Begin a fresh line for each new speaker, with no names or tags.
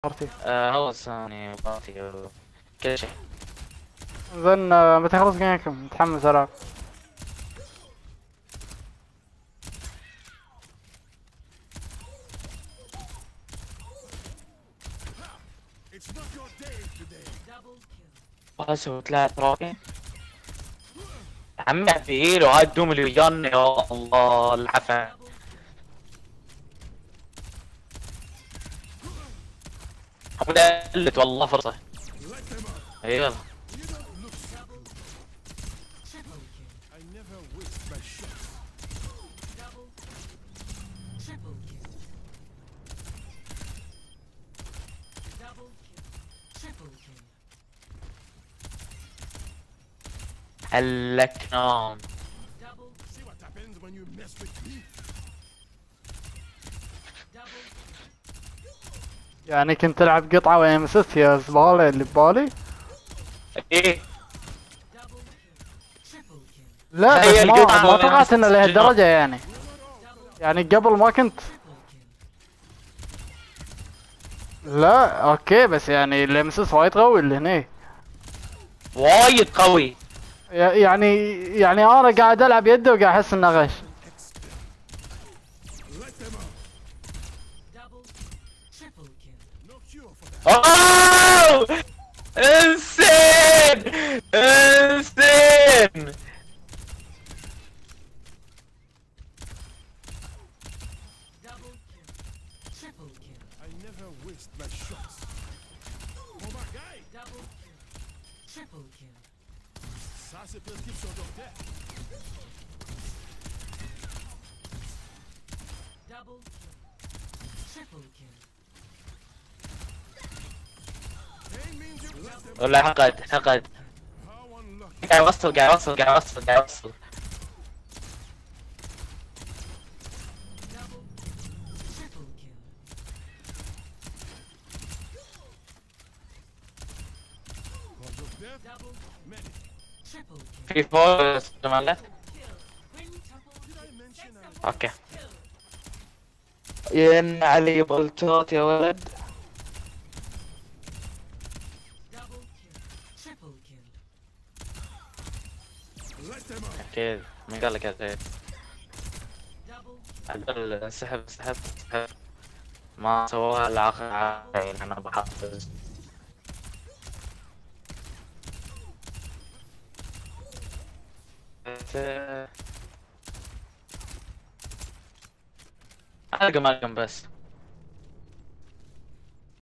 بارتي.
هو ثاني بارتي كل شيء.
زين متى خلص جيمكم متحمس العب.
اسوي 3 روكي عمي في ايده هاي الدوم اللي ويانا يا الله العفن. حمود قلت والله فرصة. يلا هلك نام.
يعني كنت تلعب قطعة وام اسيست يا زبالة اللي ببالي؟
ايه
لا بس
هي القطعة
ما
وين
توقعت انه
شنو؟
لهالدرجة يعني قبل ما كنت. لا اوكي بس يعني الام اسيست وايد قوي اللي هني.
وايد قوي.
يعني انا قاعد العب يده وقاعد احس انه غش.
اوه انسان انسان. والله حقد قاعد يوصل في فور استعمالات. اوكي ين علي بلتوت يا ولد. اكيد من قال لك يا زيد؟ عدل سحب ما سووها الا اخر عين. انا بحفز القم بس